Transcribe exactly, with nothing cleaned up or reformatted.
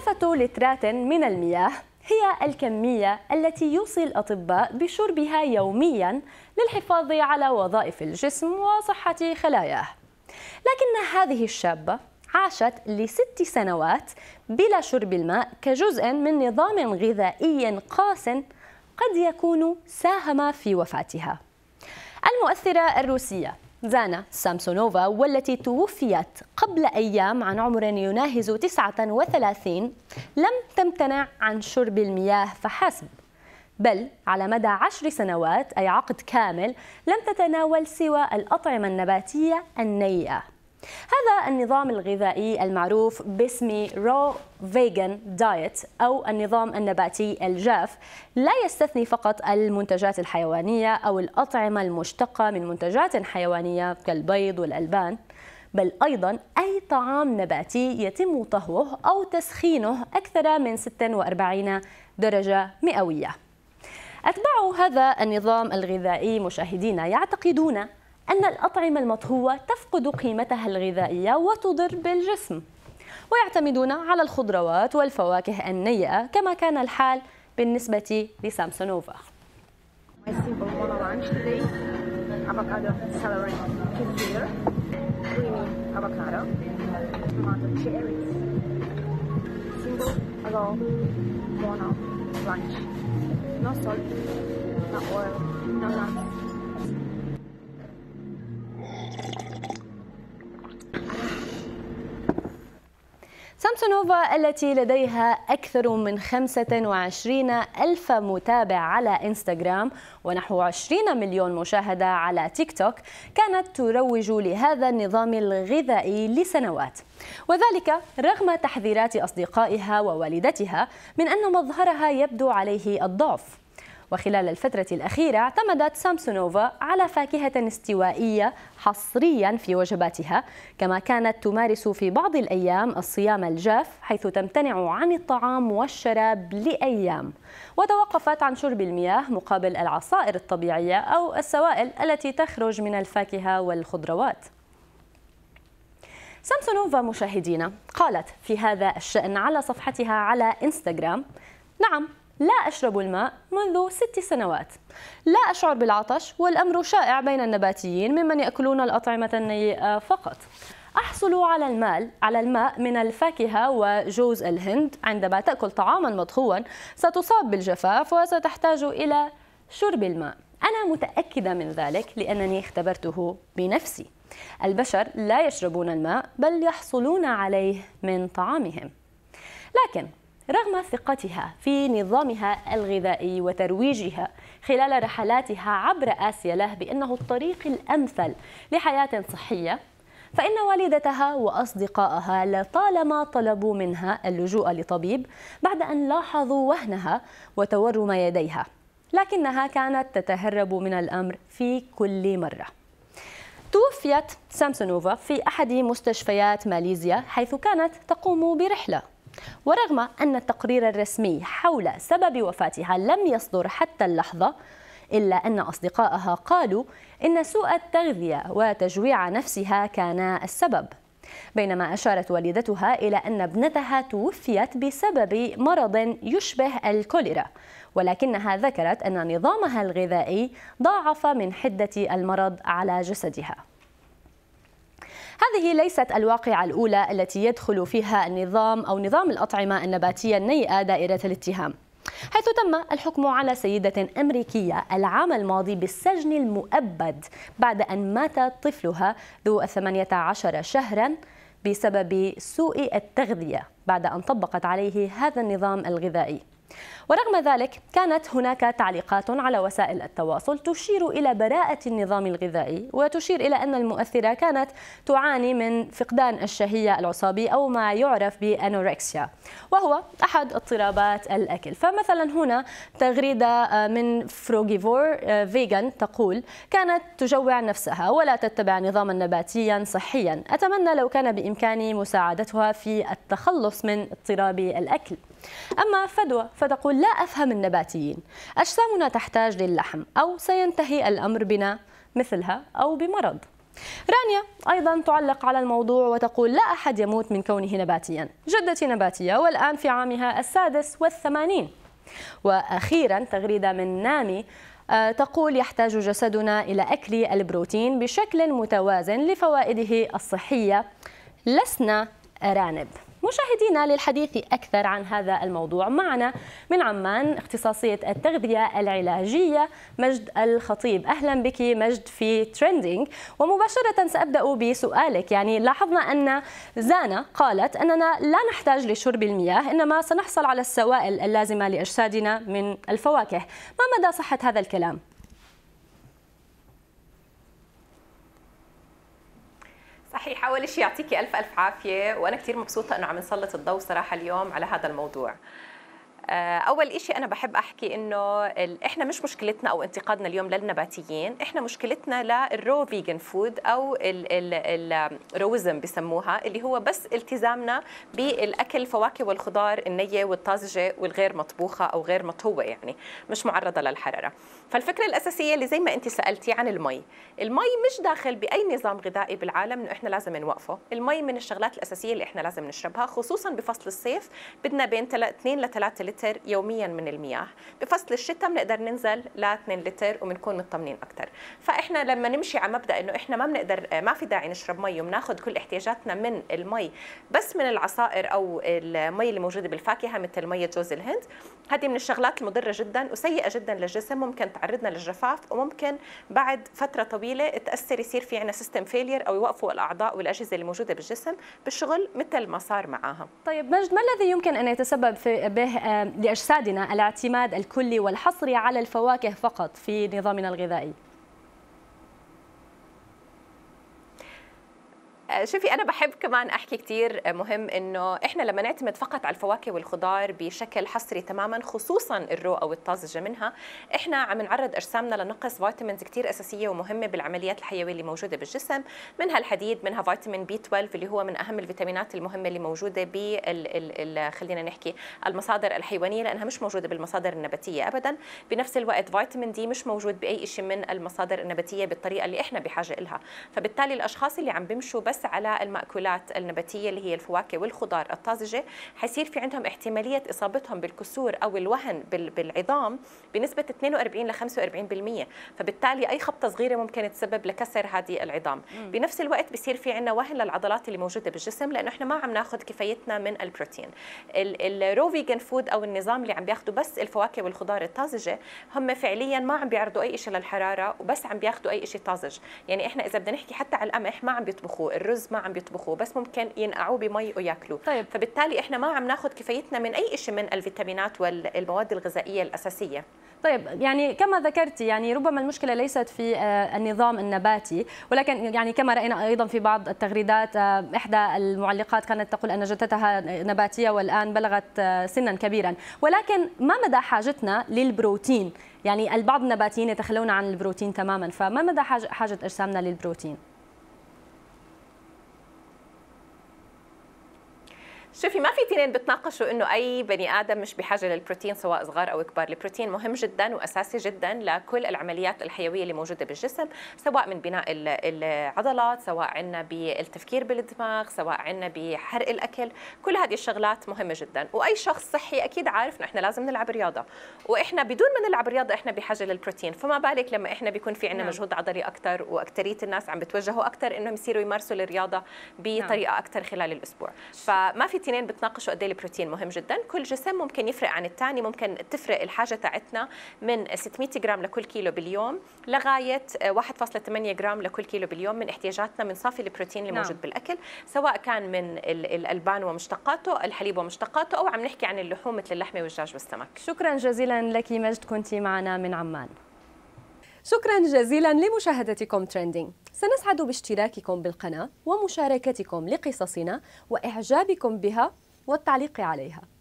ثلاثة لترات من المياه هي الكمية التي يوصي الأطباء بشربها يومياً للحفاظ على وظائف الجسم وصحة خلاياه. لكن هذه الشابة عاشت لست سنوات بلا شرب الماء كجزء من نظام غذائي قاس قد يكون ساهم في وفاتها. المؤثرة الروسية زانا سامسونوفا، والتي توفيت قبل أيام عن عمر يناهز تسعة وثلاثين، لم تمتنع عن شرب المياه فحسب، بل على مدى عشر سنوات أي عقد كامل لم تتناول سوى الأطعمة النباتية النيئة. هذا النظام الغذائي المعروف باسم رو فيجن دايت أو النظام النباتي الجاف لا يستثني فقط المنتجات الحيوانية أو الأطعمة المشتقة من منتجات حيوانية كالبيض والألبان، بل أيضا أي طعام نباتي يتم طهوه أو تسخينه أكثر من ستة وأربعين درجة مئوية. أتباع هذا النظام الغذائي مشاهدينا يعتقدون أن الأطعمة المطهوة تفقد قيمتها الغذائية وتضر بالجسم، ويعتمدون على الخضروات والفواكه النيئة كما كان الحال بالنسبة لسامسونوفا. سامسونوفا التي لديها أكثر من خمسة وعشرين ألف متابع على إنستغرام ونحو عشرين مليون مشاهدة على تيك توك كانت تروج لهذا النظام الغذائي لسنوات، وذلك رغم تحذيرات أصدقائها ووالدتها من أن مظهرها يبدو عليه الضعف. وخلال الفترة الأخيرة اعتمدت سامسونوفا على فاكهة استوائية حصريا في وجباتها، كما كانت تمارس في بعض الأيام الصيام الجاف حيث تمتنع عن الطعام والشراب لأيام، وتوقفت عن شرب المياه مقابل العصائر الطبيعية أو السوائل التي تخرج من الفاكهة والخضروات. سامسونوفا مشاهدينا قالت في هذا الشأن على صفحتها على إنستغرام: نعم، لا أشرب الماء منذ ست سنوات، لا أشعر بالعطش، والأمر شائع بين النباتيين ممن يأكلون الأطعمة النيئة فقط. أحصل على الماء على الماء من الفاكهة وجوز الهند. عندما تأكل طعاما مطهوا ستصاب بالجفاف وستحتاج إلى شرب الماء. أنا متأكدة من ذلك لأنني اختبرته بنفسي. البشر لا يشربون الماء بل يحصلون عليه من طعامهم. لكن رغم ثقتها في نظامها الغذائي وترويجها خلال رحلاتها عبر آسيا له بأنه الطريق الأمثل لحياة صحية، فإن والدتها وأصدقائها لطالما طلبوا منها اللجوء لطبيب بعد أن لاحظوا وهنها وتورم يديها، لكنها كانت تتهرب من الأمر في كل مرة. توفيت سامسونوفا في أحد مستشفيات ماليزيا حيث كانت تقوم برحلة، ورغم أن التقرير الرسمي حول سبب وفاتها لم يصدر حتى اللحظة، إلا أن أصدقائها قالوا إن سوء التغذية وتجويع نفسها كانا السبب، بينما أشارت والدتها إلى أن ابنتها توفيت بسبب مرض يشبه الكوليرا، ولكنها ذكرت أن نظامها الغذائي ضاعف من حدة المرض على جسدها. هذه ليست الواقعة الأولى التي يدخل فيها النظام أو نظام الأطعمة النباتية النيئة دائرة الاتهام، حيث تم الحكم على سيدة أمريكية العام الماضي بالسجن المؤبد بعد أن مات طفلها ذو ثمانية عشر شهرا بسبب سوء التغذية بعد أن طبقت عليه هذا النظام الغذائي. ورغم ذلك كانت هناك تعليقات على وسائل التواصل تشير إلى براءة النظام الغذائي، وتشير إلى أن المؤثرة كانت تعاني من فقدان الشهية العصابي أو ما يعرف بأنوركسيا، وهو أحد اضطرابات الأكل. فمثلا هنا تغريدة من فروغيفور فيجن تقول: كانت تجوع نفسها ولا تتبع نظاما نباتيا صحيا، أتمنى لو كان بإمكاني مساعدتها في التخلص من اضطراب الأكل. أما فدوى فتقول: لا أفهم النباتيين، أجسامنا تحتاج للحم أو سينتهي الأمر بنا مثلها أو بمرض. رانيا أيضا تعلق على الموضوع وتقول: لا أحد يموت من كونه نباتيا، جدتي نباتية والآن في عامها السادس والثمانين. وأخيرا تغريدة من نامي تقول: يحتاج جسدنا إلى أكل البروتين بشكل متوازن لفوائده الصحية، لسنا أرانب. مشاهدينا، للحديث أكثر عن هذا الموضوع معنا من عمان اختصاصية التغذية العلاجية مجد الخطيب. أهلا بك مجد في تريندينج. ومباشرة سأبدأ بسؤالك، يعني لاحظنا أن زانا قالت أننا لا نحتاج لشرب المياه، إنما سنحصل على السوائل اللازمة لأجسادنا من الفواكه، ما مدى صحة هذا الكلام؟ صحيح. أول شيء يعطيكي ألف ألف عافية، وأنا كثير مبسوطة إنه عم نسلط الضوء صراحة اليوم على هذا الموضوع. أول شيء أنا بحب أحكي إنه إحنا مش مشكلتنا أو انتقادنا اليوم للنباتيين، إحنا مشكلتنا للرو فيجن فود أو الروزم بسموها، اللي هو بس التزامنا بالأكل الفواكه والخضار النية والطازجة والغير مطبوخة أو غير مطهوة، يعني مش معرضة للحرارة. فالفكرة الأساسية اللي زي ما أنت سألتي عن المي، المي مش داخل بأي نظام غذائي بالعالم إنه إحنا لازم نوقفه. المي من الشغلات الأساسية اللي إحنا لازم نشربها، خصوصا بفصل الصيف بدنا بين اثنين لثلاثة لتر يوميا من المياه. بفصل الشتاء بنقدر ننزل ل اثنين لتر وبنكون مطمنين اكثر. فاحنا لما نمشي على مبدا انه احنا ما بنقدر، ما في داعي نشرب مي وبناخذ كل احتياجاتنا من المي بس من العصائر او المي اللي موجوده بالفاكهه مثل ميه جوز الهند، هذه من الشغلات المضره جدا وسيئه جدا للجسم، ممكن تعرضنا للجفاف وممكن بعد فتره طويله تاثر، يصير في عندنا سيستم فيلير او يوقفوا الاعضاء والاجهزه اللي موجوده بالجسم بالشغل مثل ما صار معاها. طيب مجد، ما الذي يمكن ان يتسبب في به لأجسادنا الاعتماد الكلي والحصري على الفواكه فقط في نظامنا الغذائي؟ شوفي، أنا بحب كمان أحكي كتير مهم إنه إحنا لما نعتمد فقط على الفواكه والخضار بشكل حصري تماما، خصوصا الرو أو الطازجة منها، إحنا عم نعرض أجسامنا لنقص فيتامينز كتير أساسية ومهمة بالعمليات الحيوية اللي موجودة بالجسم، منها الحديد، منها فيتامين بي اثناشر اللي هو من أهم الفيتامينات المهمة اللي موجودة بال خلينا نحكي المصادر الحيوانية، لأنها مش موجودة بالمصادر النباتية أبدا. بنفس الوقت فيتامين دي مش موجود بأي شيء من المصادر النباتية بالطريقة اللي إحنا بحاجة لها. فبالتالي الأشخاص اللي عم بيمشوا بس على المأكولات النباتية اللي هي الفواكه والخضار الطازجة، حيصير في عندهم احتمالية إصابتهم بالكسور أو الوهن بالعظام بنسبة اثنين وأربعين إلى خمسة وأربعين بالمئة، فبالتالي أي خبطة صغيرة ممكن تسبب لكسر هذه العظام. م. بنفس الوقت بصير في عندنا وهن للعضلات اللي موجودة بالجسم، لأنه إحنا ما عم ناخذ كفايتنا من البروتين. الرو فيجن فود أو النظام اللي عم بياخذوا بس الفواكه والخضار الطازجة، هم فعليا ما عم بيعرضوا أي شيء للحرارة وبس عم بياخذوا أي شيء طازج. يعني إحنا إذا بدنا نحكي حتى على القمح ما عم بيطبخوه، الرز ما عم بيطبخوه، بس ممكن ينقعوه بمي وياكلوه. طيب. فبالتالي احنا ما عم ناخذ كفايتنا من اي شيء من الفيتامينات والمواد الغذائيه الاساسيه. طيب، يعني كما ذكرتي، يعني ربما المشكله ليست في النظام النباتي، ولكن يعني كما راينا ايضا في بعض التغريدات، احدى المعلقات كانت تقول ان جدتها نباتيه والان بلغت سنا كبيرا، ولكن ما مدى حاجتنا للبروتين؟ يعني البعض النباتيين يتخلون عن البروتين تماما، فما مدى حاجه اجسامنا للبروتين؟ شوفي، ما في اثنين بتناقشوا انه اي بني ادم مش بحاجه للبروتين سواء صغار او كبار. البروتين مهم جدا واساسي جدا لكل العمليات الحيويه اللي موجوده بالجسم، سواء من بناء العضلات، سواء عندنا بالتفكير بالدماغ، سواء عندنا بحرق الاكل، كل هذه الشغلات مهمه جدا. واي شخص صحي اكيد عارف انه احنا لازم نلعب رياضه، واحنا بدون ما نلعب رياضه احنا بحاجه للبروتين، فما بالك لما احنا بيكون في عندنا مجهود عضلي اكثر، واكثريه الناس عم بتوجهوا اكثر انهم يصيروا يمارسوا الرياضه بطريقه اكثر خلال الاسبوع. فما في اثنين بتناقشوا قد ايه البروتين مهم جدا. كل جسم ممكن يفرق عن الثاني، ممكن تفرق الحاجه تاعتنا من ستمئة جرام لكل كيلو باليوم لغايه واحد فاصلة ثمانية جرام لكل كيلو باليوم من احتياجاتنا من صافي البروتين اللي نعم. موجود بالاكل، سواء كان من الالبان ومشتقاته، الحليب ومشتقاته، او عم نحكي عن اللحوم مثل اللحمه والدجاج والسمك. شكرا جزيلا لك مجد، كنت معنا من عمان. شكرا جزيلا لمشاهدتكم تريندينج. سنسعد باشتراككم بالقناة ومشاركتكم لقصصنا وإعجابكم بها والتعليق عليها.